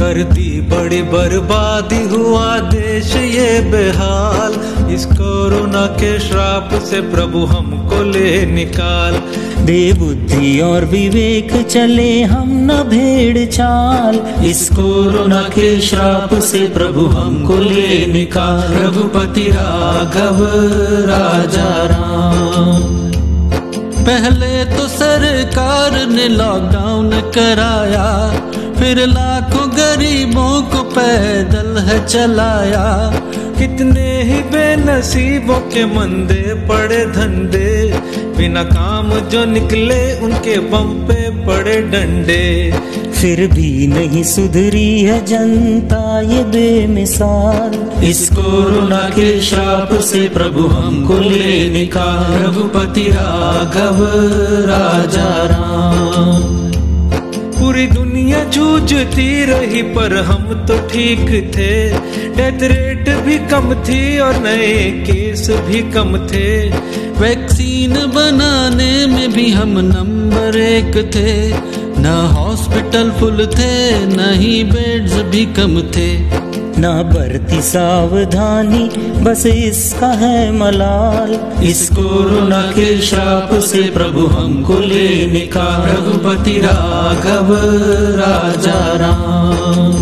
कर दी बड़ी बर्बादी, हुआ देश ये बेहाल। इस कोरोना के श्राप से प्रभु हमको ले निकाल। दे बुद्धि और विवेक चले हम न भेड़ चाल। इस कोरोना के श्राप से प्रभु हमको ले निकाल। रघुपति राघव राजा राम। पहले तो सरकार ने लॉकडाउन कराया, फिर लाखों गरीबों को पैदल है चलाया। कितने ही बेनसीबों के मंदे पड़े धंधे, बिना काम जो निकले उनके बम पे पड़े डंडे। फिर भी नहीं सुधरी है जनता ये बेमिसाल। इस कोरोना के श्राप से प्रभु हमको ले निकाल। रघुपति राघव राजा राम। पूरी दुनिया जूझती रही पर हम तो ठीक थे। डेथ रेट भी कम थी और नए केस भी कम थे। वैक्सीन बनाने में भी हम नंबर 1 थे। न हॉस्पिटल फुल थे, न ही बेड्स भी कम थे। ना बरती सावधानी बस इसका है मलाल। इस कोरोना के श्राप से प्रभु हमको ले निकाल। रघुपति राघव राजा राम।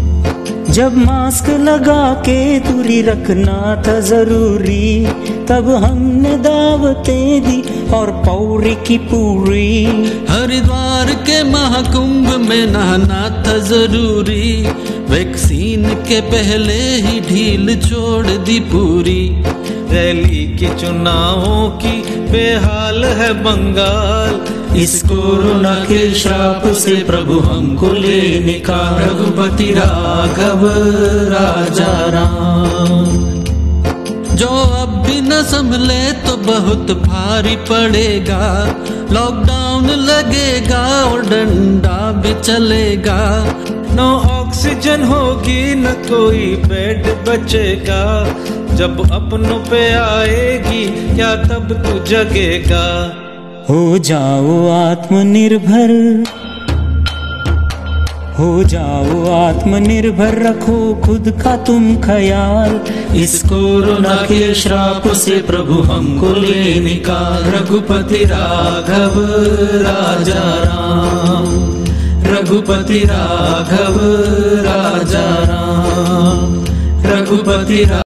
जब मास्क लगा के दूरी रखना था जरूरी, तब हमने दावतें दी और पौरी की पूरी। हरिद्वार के महाकुंभ में नहाना था जरूरी, वैक्सीन के पहले ही ढील छोड़ दी पूरी। रैली की चुनावों की बेहाल है बंगाल। इस कोरोना के श्राप से प्रभु हमको ले निकाल। रघुपति राघव राजा राम। जो अब भी न संभले तो बहुत भारी पड़ेगा। लॉकडाउन लगेगा और डंडा भी चलेगा। नो ऑक्सीजन होगी न कोई बेड बचेगा। जब अपनों पे आएगी क्या तब तू जगेगा। हो जाओ आत्मनिर्भर, हो जाओ आत्मनिर्भर, रखो खुद का तुम ख्याल। इस कोरोना के श्राप से प्रभु हमको ले निकाल। रघुपति राघव राजा राम। रघुपति राघव राजा राम। रघुपति